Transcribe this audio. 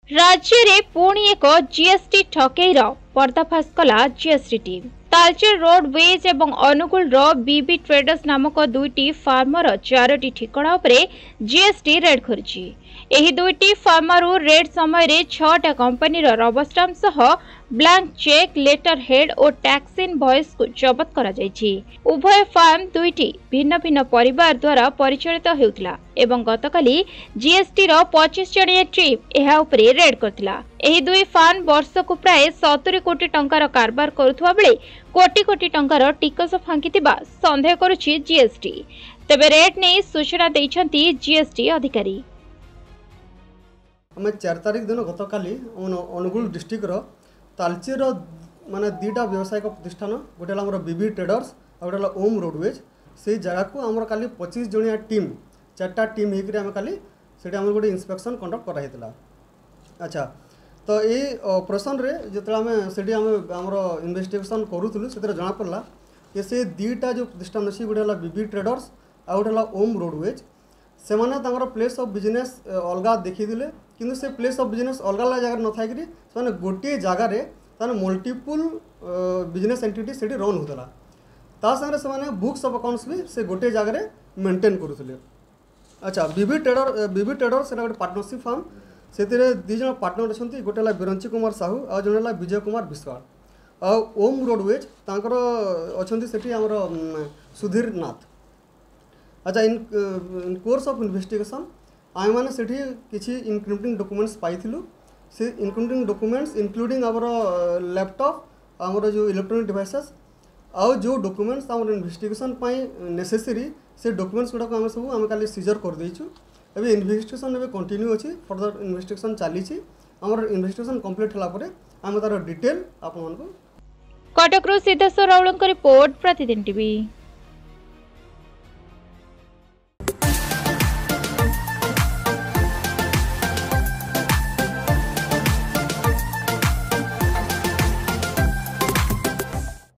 राज्य रे पुणी एक जीएसटी ठकेईर पर्दाफाश कला जीएसटी टीम। तालचेर रोडवेज एवं अनुगुल बीबी ट्रेडर्स नामक दुईटी फार्मर 4टी ठिकाना उपरे जीएसटी रेड करछि। एही दुईटी फार्मर रेड समय 6टा कंपनी रबर स्टाम्प सह ब्लैंक चेक, लेटर हेड और टैक्स इनवॉइस को जबत करा जायछि। उभय फार्म दुईटी भिन्न भिन्न परिवार द्वारा परिचालित हेउतला एवं गतकाली जीएसटी रो 25 जणिया टीम एहा उपरे रेड करथिला। एही दुई फार्म वर्ष को प्राय 70 कोटी टंकार कारबार करुथुवा बेले कोटी कोटी टंकार टिकस फांकिथिबा संदेह करुछि जीएसटी। तबे रेड नै सूचना दैछन्ती जीएसटी अधिकारी। आम 4 तारिख दिन गतकाली अनुगुल डिस्ट्रिक्ट तालचेर माने दुईटा व्यावसायिक प्रतिष्ठान गोटे आम बीबी ट्रेडर्स और गोटे ओम रोडवेज से जगह को आम काली 25 जणिया टीम 4टा टीम होकर आम काली से गोटे इन्स्पेक्शन कंडक्ट कराइला। अच्छा, तो ये ऑपरेशन रे जो आम से आमर इन्वेस्टिगेशन करूँ से जना पड़ा कि से दुईटा जो प्रतिष्ठान अच्छी गोटे बीबी ट्रेडर्स और गोटे ओम रोडवेज से माने प्लेस ऑफ बिजनेस अलग देखीदे कि से प्लेस ऑफ बिजनेस अलग अलग जगह न था गोटे जगार मल्टीपुल बिजनेस एंटिटी से रन होता तांगे से बुक्स ऑफ अकाउंट्स भी से गोटे जगार मेंटेन करुले। अच्छा, बीबी ट्रेडर से गोटे पार्टनरशिप फार्म से दुईज पार्टनर अच्छा गोटे बिरंची कुमार साहू और जन विजय कुमार विश्वाल और ओम रोडवेज अच्छा से आमर सुधीर नाथ। अच्छा, इन कोर्स ऑफ इन्वेस्टिगेशन आम मैंने से किसी इनक्रिमिनेटिंग डॉक्यूमेंट्स पाइलु। से इनक्रिमिनेटिंग डॉक्यूमेंट्स इंक्लूडिंग आमर लैपटॉप आमर जो इलेक्ट्रॉनिक डिवाइसेस आउ जो डॉक्यूमेंट्स आमर इन्वेस्टिगेशन नेसेसरी से डॉक्यूमेंट्स गुड़ाक आम सब आम काली सीजर कर देइछु। एबे इन्वेस्टिगेशन एबे कंटिन्यू अछि, फर्दर इन्वेस्टिगेशन चली आमर इन्वेस्टिगेशन कंप्लीट होला परे आम तार डिटेल आपन को। Cuttack Siddheswar Raul report, Pratidin TV.